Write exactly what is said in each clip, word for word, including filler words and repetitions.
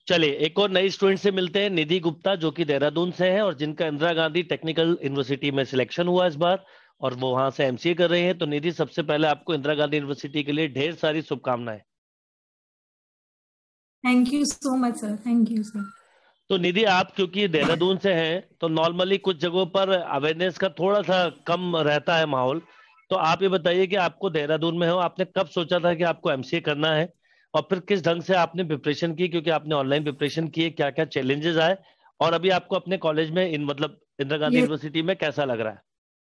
चलिए एक और नई स्टूडेंट से मिलते हैं, निधि गुप्ता, जो कि देहरादून से है और जिनका इंदिरा गांधी टेक्निकल यूनिवर्सिटी में सिलेक्शन हुआ इस बार और वो वहां से एमसीए कर रहे हैं। तो निधि, सबसे पहले आपको इंदिरा गांधी यूनिवर्सिटी के लिए ढेर सारी शुभकामनाएं। Thank you so much sir, thank you sir. तो निधि, आप क्योंकि देहरादून से हैं तो नॉर्मली कुछ जगहों पर अवेयरनेस का थोड़ा सा कम रहता है माहौल। तो आप ये बताइए कि आपको देहरादून में हो, आपने कब सोचा था कि आपको एमसीए करना है और फिर किस ढंग से आपने प्रिपरेशन की, क्योंकि आपने ऑनलाइन प्रिपरेशन की है, क्या क्या चैलेंजेस आए और अभी आपको अपने कॉलेज में इन मतलब इंदिरा गांधी यस यूनिवर्सिटी में कैसा लग रहा है?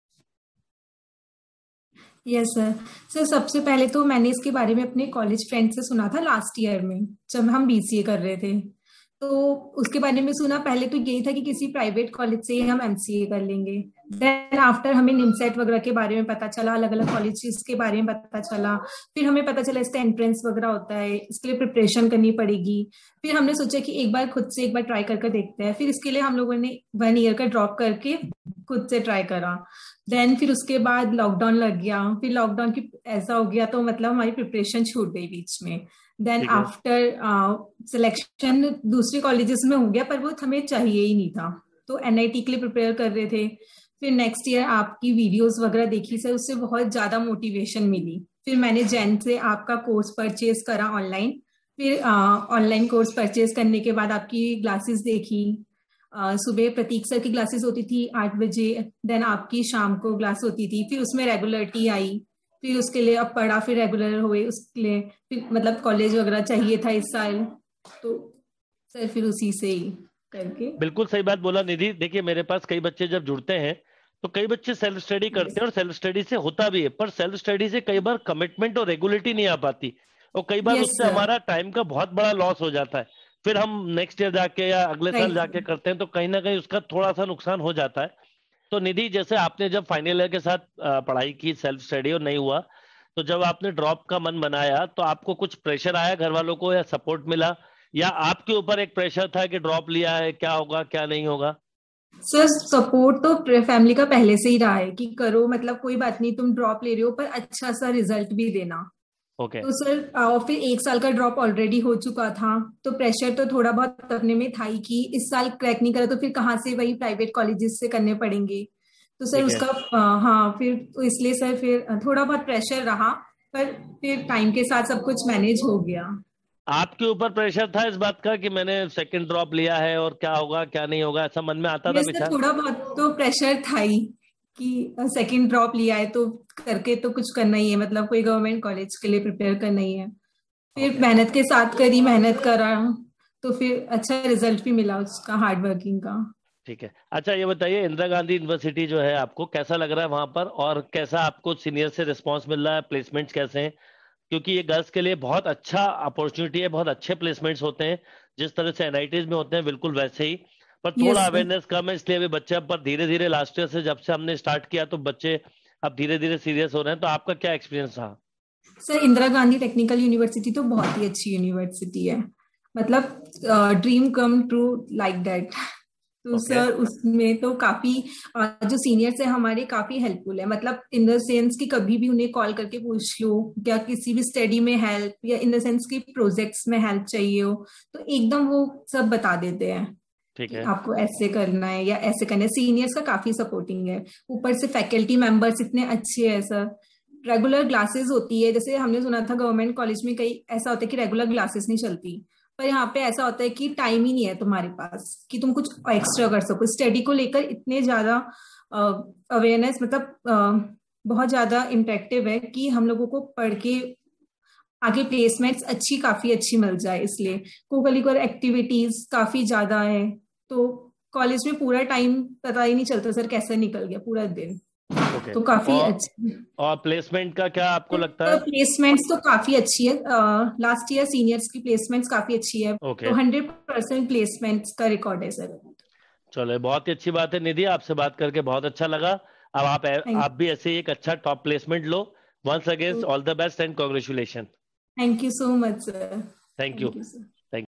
Yes sir. सर सबसे पहले तो मैंने इसके बारे में अपने कॉलेज फ्रेंड से सुना था लास्ट ईयर में, जब हम बीसीए कर रहे थे। तो उसके बारे में सुना, पहले तो यही था कि किसी प्राइवेट कॉलेज से ही हम एमसीए कर लेंगे। देन आफ्टर हमें निमसेट वगैरह के बारे में पता चला, अलग अलग कॉलेजेस के बारे में पता चला। फिर हमें पता चला इसका एंट्रेंस वगैरह होता है, इसके लिए प्रिपरेशन करनी पड़ेगी। फिर हमने सोचा कि एक बार खुद से एक बार ट्राई करके देखते हैं। फिर इसके लिए हम लोगों ने वन ईयर का ड्रॉप करके खुद से ट्राई करा। देन फिर उसके बाद लॉकडाउन लग गया। फिर लॉकडाउन की ऐसा हो गया तो मतलब हमारी प्रिपरेशन छूट गई बीच में। देन ठीक है। आफ्टर सिलेक्शन दूसरे कॉलेजेस में हो गया, पर वो हमें चाहिए ही नहीं था। तो एनआईटी के लिए प्रिपेयर कर रहे थे। फिर नेक्स्ट ईयर आपकी वीडियोस वगैरह देखी सर, उससे बहुत ज्यादा मोटिवेशन मिली। फिर मैंने जैन से आपका कोर्स परचेज करा ऑनलाइन। फिर ऑनलाइन कोर्स परचेज करने के बाद आपकी क्लासेस देखी। अ, सुबह प्रतीक सर की क्लासेस होती थी आठ बजे। देन आपकी शाम को क्लास होती थी, फिर उसमें रेगुलरिटी आई। फिर उसके लिए अब पढ़ा, फिर रेगुलर हुए उसके लिए। फिर मतलब कॉलेज वगैरह चाहिए था इस साल, तो सर फिर उसी से ही करके। बिल्कुल सही बात बोला निधि। देखिए, मेरे पास कई बच्चे जब जुड़ते हैं तो कई बच्चे सेल्फ स्टडी करते यस हैं और सेल्फ स्टडी से होता भी है, पर सेल्फ स्टडी से कई बार कमिटमेंट और रेगुलरिटी नहीं आ पाती और कई बार यस उससे सर। हमारा टाइम का बहुत बड़ा लॉस हो जाता है। फिर हम नेक्स्ट ईयर जाके या अगले साल राइट। जाके करते हैं तो कहीं ना कहीं उसका थोड़ा सा नुकसान हो जाता है। तो निधि, जैसे आपने जब फाइनल ईयर के साथ अ, पढ़ाई की, सेल्फ स्टडी और नहीं हुआ, तो जब आपने ड्रॉप का मन बनाया तो आपको कुछ प्रेशर आया घर वालों को या सपोर्ट मिला, या आपके ऊपर एक प्रेशर था कि ड्रॉप लिया है, क्या होगा क्या नहीं होगा? सर सपोर्ट तो फैमिली का पहले से ही रहा है कि करो, मतलब कोई बात नहीं, तुम ड्रॉप ले रहे हो पर अच्छा सा रिजल्ट भी देना। ओके। तो सर और फिर एक साल का ड्रॉप ऑलरेडी हो चुका था, तो प्रेशर तो थोड़ा बहुत अपने में था ही कि इस साल क्रैक नहीं करा तो फिर कहाँ से वही प्राइवेट कॉलेजेस से करने पड़ेंगे। तो सर ठीक है। उसका अ, हाँ, फिर तो इसलिए सर फिर थोड़ा बहुत प्रेशर रहा। पर फिर टाइम के साथ सब कुछ मैनेज हो गया। आपके ऊपर प्रेशर था इस बात का कि मैंने सेकंड ड्रॉप लिया है और क्या होगा क्या नहीं होगा, ऐसा मन में आता था ये सर विचार? थोड़ा बहुत तो प्रेशर था ही कि सेकंड ड्रॉप लिया है तो करके तो कुछ करना ही है, मतलब कोई गवर्नमेंट कॉलेज के लिए प्रिपेयर करना ही है। फिर ओके। मेहनत के साथ करी, मेहनत करा, तो फिर अच्छा रिजल्ट भी मिला उसका, हार्ड वर्किंग का। ठीक है। अच्छा ये बताइए, इंदिरा गांधी यूनिवर्सिटी जो है आपको कैसा लग रहा है वहां पर, और कैसा आपको सीनियर से रिस्पांस मिल रहा है, प्लेसमेंट्स कैसे हैं? क्योंकि ये गर्ल्स के लिए बहुत अच्छा अपॉर्चुनिटी है, बहुत अच्छे प्लेसमेंट्स होते हैं जिस तरह से एनआईटीज में होते हैं, बिल्कुल वैसे ही। पर यस थोड़ा सर। अवेयरनेस कम है, इसलिए अभी बच्चे अब पर धीरे धीरे लास्ट ईयर से जब से हमने स्टार्ट किया तो बच्चे अब धीरे धीरे सीरियस हो रहे हैं। तो आपका क्या एक्सपीरियंस रहा? Sir Indira Gandhi technical university तो बहुत ही अच्छी यूनिवर्सिटी है, मतलब dream come true like that. तो ओके। सर उसमें तो काफी अ, जो सीनियर्स है हमारे काफी हेल्पफुल है, मतलब इन द सेंस कि कभी भी उन्हें कॉल करके पूछ लो क्या किसी भी स्टडी में हेल्प, या इन द सेंस कि प्रोजेक्ट्स में हेल्प चाहिए हो, तो एकदम वो सब बता देते हैं ठीक कि है। आपको ऐसे करना है या ऐसे करना है। सीनियर्स का काफी सपोर्टिंग है। ऊपर से फैकल्टी मेंबर्स इतने अच्छे हैं सर। रेगुलर क्लासेस होती है, जैसे हमने सुना था गवर्नमेंट कॉलेज में कई ऐसा होता है कि रेगुलर क्लासेस नहीं चलती, पर यहाँ पे ऐसा होता है कि टाइम ही नहीं है तुम्हारे पास कि तुम कुछ एक्स्ट्रा कर सको। स्टडी को लेकर इतने ज्यादा अवेयरनेस, मतलब अ, बहुत ज्यादा इंटरेक्टिव है कि हम लोगों को पढ़ के आगे प्लेसमेंट्स अच्छी काफी अच्छी मिल जाए, इसलिए को करिकुलर एक्टिविटीज काफी ज्यादा है। तो कॉलेज में पूरा टाइम पता ही नहीं चलता सर कैसे निकल गया पूरा दिन। ओके। तो काफी और अच्छी। और प्लेसमेंट का क्या आपको लगता तो है? प्लेसमेंट्स तो काफी अच्छी है, लास्ट ईयर सीनियर्स की प्लेसमेंट्स काफी अच्छी है, ओके। तो हंड्रेड परसेंट प्लेसमेंट्स का रिकॉर्ड है सर। चलो, बहुत ही अच्छी बात है निधि, आपसे बात करके बहुत अच्छा लगा। अब आप थैंक आप भी ऐसे ही एक अच्छा टॉप प्लेसमेंट लो। Once again you. All the best and congratulation. Thank you so much sir. Thank you. Thank you sir.